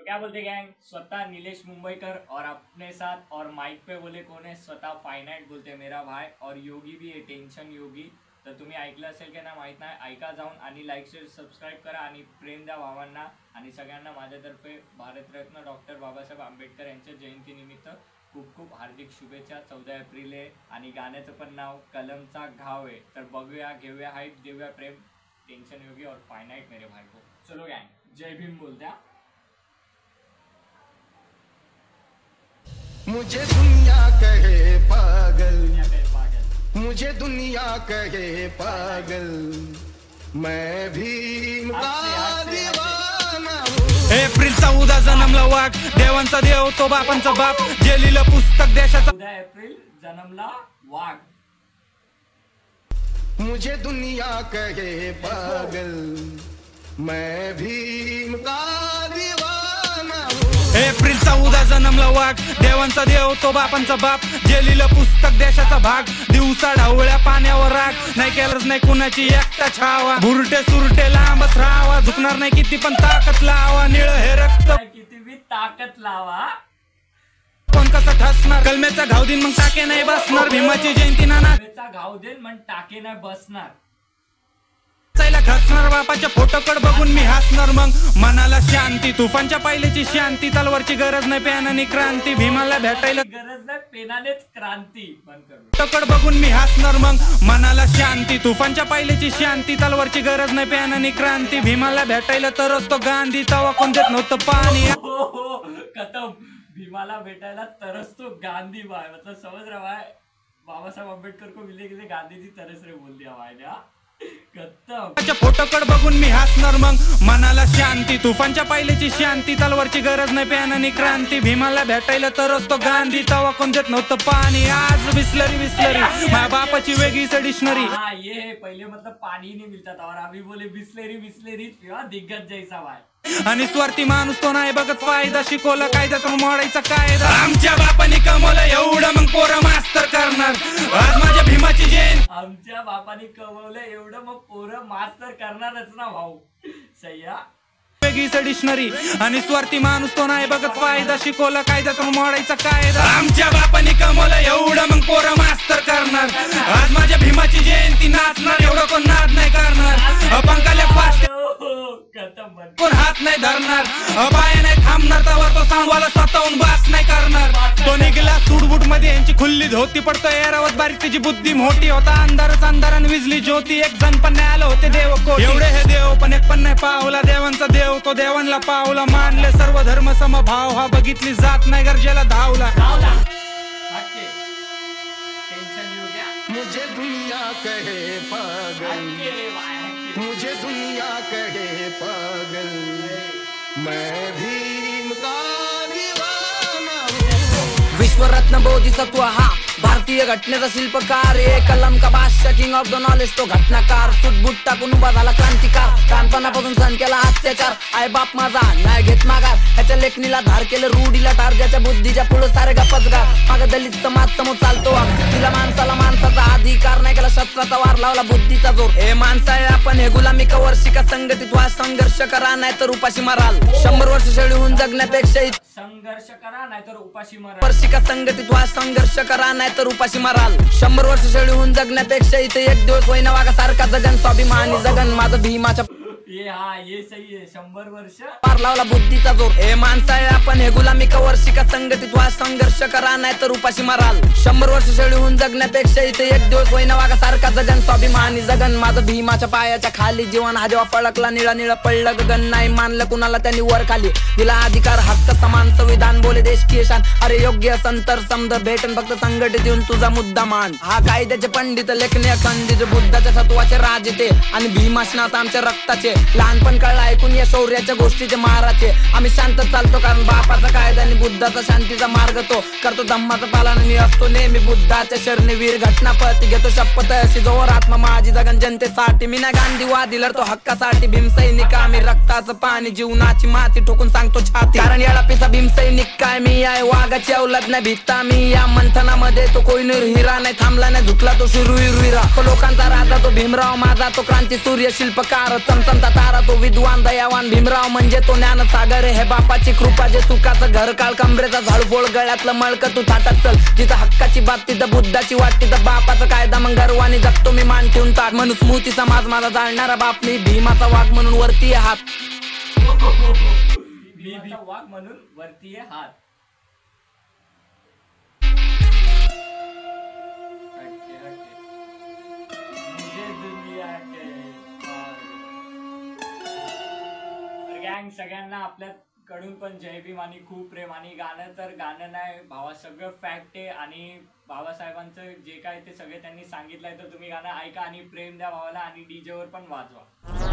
तो क्या बोलते गैंग, स्वतः नीलेश मुंबईकर और अपने साथ और माइक पे बोले कोण आहे, स्वतः फायनाईट बोलते मेरा भाई और योगी भी आहे, टेन्शन योगी. तर तुम्ही ऐकलं असेल की ना माहित नाही, ऐका जाऊन आणि लाईक शेअर सबस्क्राईब करा आणि प्रेम द्या भावांना. आणि सगळ्यांना माझ्यातर्फे भारतरत्न डॉक्टर बाबासाहेब आंबेडकर यांच्या जयंतीनिमित्त खूप खूप हार्दिक शुभेच्छा. 14 एप्रिल आहे आणि गाण्याचं पण नाव कलमचा घाव आहे. तर बघूया, घेऊया हाईप, देऊया प्रेम. टेन्शन योगी और फायनाईट मेरे भाई को. चलो गैंग, जय भीम बोलत्या. मुझे दुनिया कहे पागल, मुझे दुनिया कहे पागल, मैं भीम का दीवाना हूँ. एप्रिल 14 जन्मला वाघ, देवांचा देव तो बापांचा बाप, जे लिहिलं पुस्तक देशाचा. 14 एप्रिल जन्मला वाघ. मुझे दुनिया कहे पागल, मैं भीम का दीवाना हूँ. एप्रिल 14 जन्मला वाघ, देवांचा देव तो बापांचा बाप, जे लिहिलं पुस्तक देशाचा भाग, दिवसा ढवळ्या पाण्यावर राग, नाही केलंच नाही कुणाची एकटा छावा, बुरटे सुरटे लांबच राहावा, झुकणार नाही किती पण ताकद लावा, निळ हे रक्त किती बी ताकद लावा, कोण कसं ठसणार, कलमेचा घाव दिन मग टाके नाही बसणार, भीमाची जयंती नाना घाव देन मग टाके नाही बसणार, खचणार बापाच्या फोटोकड बघून मी हसणार, मग मनाला शांती, तुफानच्या पायलेची शांती, तलवारची गरज नाही पेनाने क्रांती, भीमाला भेटायला गरज नाही पेनानेच क्रांती. फोटोकड बघून मी हसणार, मग मनाला शांती, तुफानच्या पायलेची शांती, तलवारची गरज नाही पेनाने क्रांती, भीमाला भेटायला तरच तो गांधी, तवा कोण देत नव्हतं पाणी. खतम. भीमाला भेटायला तरस तो गांधी भाई, मतलब समझ रहा है, बाबा साहेब आंबेडकर को मिलने के लिए गांधी जी तरस रहे बोल दिया भाई ने. फोटोकड बघून मी हसणार, मग मनाला शांती, तुफानच्या पायलेची शांती, तलवारची गरज नाही पेनाने क्रांती, भीमाला भेटायला तरच तो गांधी, तवा कोण देत नव्हतं पाणी. आज बिस्लरी बिस्लरी माझ्या बापाची वेगळीच डिक्शनरी. हाँ ये पहले मतलब पानी नहीं मिलता था और अभी बोले बिस्लरी बिस्लरी दिग्गज जैसा भाई. आणि स्वार्थी माणूस तो नाही बघत फायदा, शिकवलं कायदा तर मोडायचा कायदा, आमच्या बापाने कमवलं एवढं मग पोरं मास्तर करणार, आज माझ्या भीमाची जयंती. आमच्या बापाने कमवलं एवढं मग पोरं मास्तर करणारच ना भाऊ. सह्या वेगळीच डिक्शनरी. आणि स्वार्थी माणूस तो नाही बघत फायदा, शिकवलं कायदा तर मोडायचा कायदा, आमच्या बापाने कमवलं एवढं मग पोरं मास्तर करणार, आज माझ्या भीमाची जयंती नाचणार, एवढं कोण नाद नाही करणार, पंखाल्या फास्ट कोण हात नाही धरणार, पाय नाही थांबणार, तवर तो सांगवाला स्वतःहून बास नाही करणार, तो निघाला सूटबूट मध्ये यांची खुल्ली धोती, पडतो एरावत बारीक त्याची बुद्धी मोठी, होता अंधारच अंधारान विजली ज्योती, एक जण पण नाही आलं होते देव को, एवढे हे देव पण एक पण नाही पावला, देवांचा देव तो देवांना पावला, मानले सर्व धर्म समभाव, हा बघितली जात नाही गरजेला धावला. मुझे दुनिया कहे पागल, मुझे दुनिया कहे पागल, मैं भीम का दीवाना हूँ. विश्वरत्न बोधिसत्व हा भारतीय घटनेचा शिल्पकार, कलम का बादशाह, किंग ऑफ द नॉलेज तो घटनाकार, सुटबुट टाकून उभा झाला क्रांतिकार, कानपणापासून सहन केला अत्याचार, आई बाप माझा नाही घेत माघार, ह्याच्या लेखणीला धार केलं रूढीला टार, ज्याच्या बुद्धीच्या पुढे सारे गपचगार, माग दलित समाज समोर चालतो, तिला माणसाला माणसाचा अधिकार नाही, केला शस्त्राचा वार लावला बुद्धीचा जोर, हे माणसा आहे आपण हे गुलामी कवर, शिका संघटित व्हा, संघर्ष करा नाही तर उपाशी माराल, 100 वर्ष शेळी होऊन जगण्यापेक्षा संघर्ष करा नाही तर उपाशी माराल, शिका संघटित व्हा, संघर्ष करा नाही तर उपाशी माराल, 100 वर्ष शेळी होऊन जगण्यापेक्षा इथे एक दिवस होईना वागा सारखा जगन, स्वाभिमानी जगन माझं भीमाच्या. ये हाँ ये सही है, 100 वर्ष पार लावला बुद्धीचा जोर, हे माणसा आहे आपण हे गुलामी कवर, शिका संघटित व्हा, संघर्ष करा नाही तर उपाशी माराल, 100 वर्ष शेळी होऊन जगण्यापेक्षा इथे एक दिवस होईना वागा सारखा जगन, स्वाभिमानी जगन माझं भीमाच्या पायाच्या खाली, जीवन हा जेव्हा फळकला निळा निळा पडलं गगन, नाही मानलं कुणाला त्यांनी वर खाली, दिला अधिकार हक्क समान, संविधान बोले देश की शान, अरे योग्य संतर समज भेटन, फक्त संघटित येऊन तुझा मुद्दा मान, हा कायद्याचे पंडित लेखने अखंडित, बुद्धाच्या सत्वाचे राजते आणि भीमाशनात आमच्या रक्ताचे, लहानपण कळलं ऐकून या शौर्याच्या गोष्टीचे महाराचे, आम्ही शांत चालतो कारण बापाचा कायदा आणि बुद्धाचा शांतीचा मार्ग तो करतो, धम्माचं पालन आणि असतो नेहमी बुद्धाच्या शरणी, वीर घटनापती घेतो शपथ अशी जोर, आत्मा माझी जगन जनतेसाठी, मी ना गांधीवादी लढतो हक्कासाठी, भीम सैनिक आम्ही रक्ताचं पाणी, जीवनाची माती ठोकून सांगतो छाती, कारण याला पिसा भीम सैनिक काय मी आहे वाघाची अवलाद नाही भित्ता मी या मंथनामध्ये तो कोहिनूर हिरा नाही थांबला नाही झुकला तो शिरुईरा लोकांचा राजा तो भीमराव माझा तो क्रांती सूर्य शिल्पकार चमचमता तारा तो विद्वान दयावान भीमराव म्हणजे तो ज्ञान सागर हे बापाची कृपा जे सुखाचं घर काळ कमरेचा झाडूपोळ गळ्यातलं मळक तू थाटात चल जिथं हक्काची बात तिथं बुद्धाची वाट तिथं बापाचा कायदा मग गर्वाने जगतो मी मान ठेवून ताट मनुस्मृती समाज माझा जाणणारा बाप मी भीमाचा वाघ म्हणून वरती हात भीमाचा वाघ म्हणून वरती हात गँग सगळ्यांना आपल्याकडून पण जय भीम आणि खूप प्रेम आणि गाणं तर गाणं नाही भावा सगळं फॅक्ट आहे आणि बाबासाहेबांचं जे काय ते सगळे त्यांनी सांगितलंय तर तुम्ही गाणं ऐका आणि प्रेम द्या भावाला आणि डीजे वर पण वाजवा.